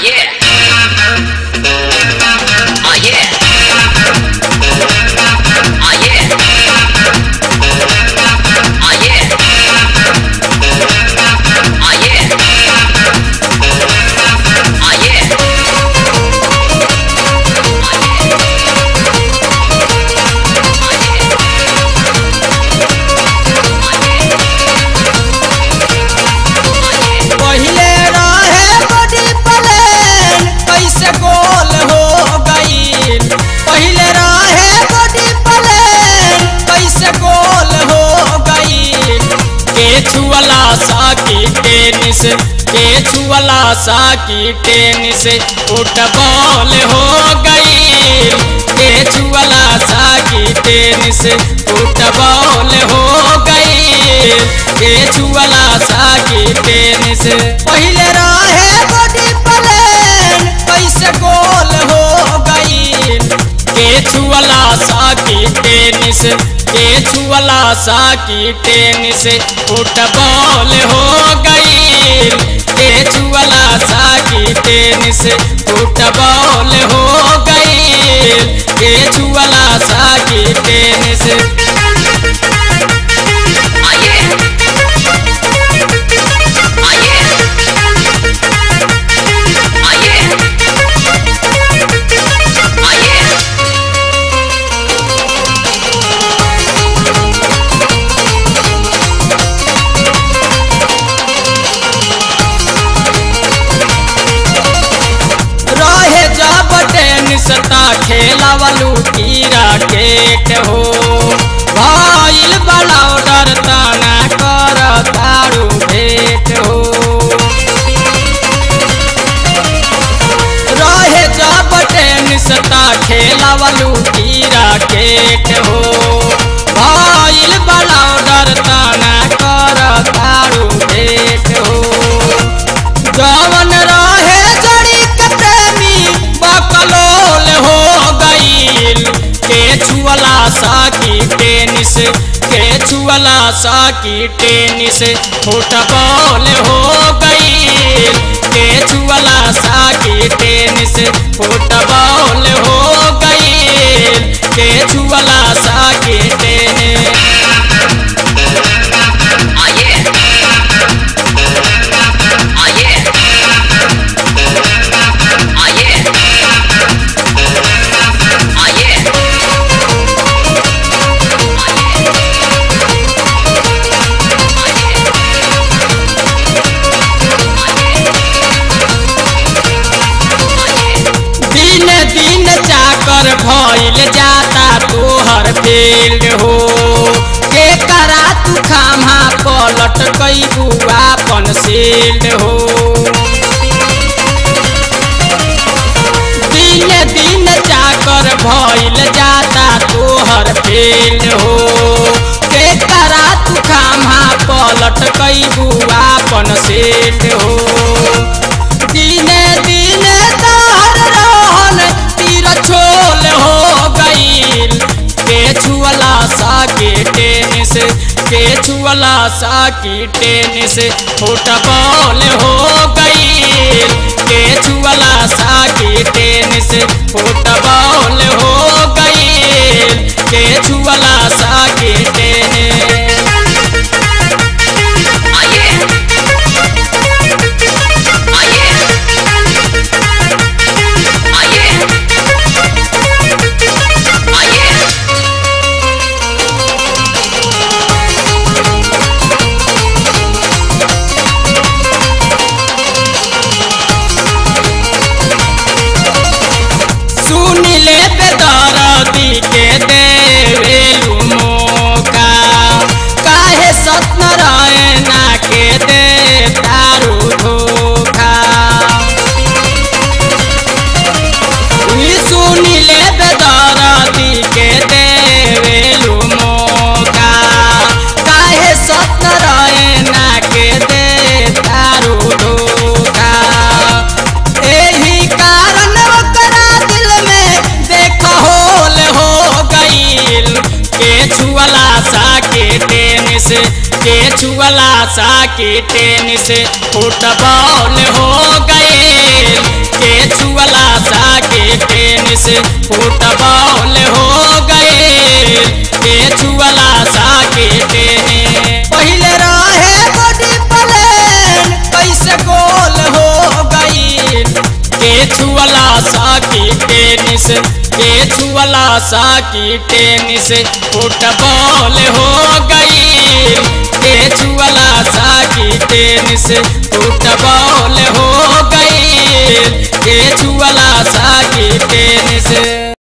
yeah. Oh yeah. Oh yeah. Oh yeah. Oh yeah. Oh yeah. पहिले रहे बड़ी plane कैसे गोल हो गई। पहिले रहे बड़ी प्लेन कैसे गोल हो गई। केचुअला साकी टेनिस केचुअला साकी टेनिस फुटबॉल हो गई। केचुअला साकी टेनिस फुटबॉल हो गई। केचुअला साकी टेनिस पहिले रहे बड़ी प्लेन कैसे गोल हो गई। केचुअला साकी टेनिस केचुअला साकी टेनिस फुटबॉल हो गई। केचुअला साकी टेनिस फुटबॉल हो गई। केचुअला साकी tennis Oh yeah. Oh yeah. Oh yeah. Oh yeah. रहे जब टेनिस ता खेलावलू की राकेट हो। भइल बड़ा ऑर्डर तना कर तारू भेट हो। रहे जब टेनिस ता खेलावलू की राकेट हो। भइल बड़ा ऑर्डर तना कर तारू भेट हो। जवन रहे जड़ी के प्रेमी बकलोल हो गईल। केचुअला साकी टेनिस केचुअला साकी टेनिस फुटबॉल हो गईल। केचुअला साकी टेनिस फुटबॉल हो गईल। केचुअला साकी tennis Oh yeah. Oh yeah. Oh yeah. Oh yeah. दिन दिन चाकर भइल जाता तोहर फील्ड हो। के करा तू खामा पलट कैबू आपन सील्ड हो। दिन दिन चाकर भइल जाता तोहर फील्ड हो। के करा तू खामा पलट कैबू आपन सील्ड हो। दिने दिने तार रहन तीर छोल हो गईल। केचुअला साकी टेनिस केचुअला साकी टेनिस फुटबॉल हो गईल। केचुअला साकी टेनिस फुटबॉल हो गईल। केचुअला साकी tennis Oh yeah. Oh yeah. Oh yeah. Oh yeah. सुनी ले बेदर्दी के देवेलू मौका। काहे सत्यनारायण के दे तारू धोखा। ई सुनी ले बेदर्दी के देवेलू मौका। काहे सत्यनारायण के दे तारू धोखा। एही कारण ओकरा दिल में देख होल हो गईल। केचुअला साकी टेनिस केचुअला साकी टेनिस फुटबॉल हो गईल। फुटबॉल हो गए के छुअला सा के टेनिस। पहले रहे बॉडी प्लेन कैसे गोल हो गई के छुअला सा की टेनिस के छुअला सा की टेनिस फुटबॉल हो गई के छुअला सा की टेनिस फुटबॉल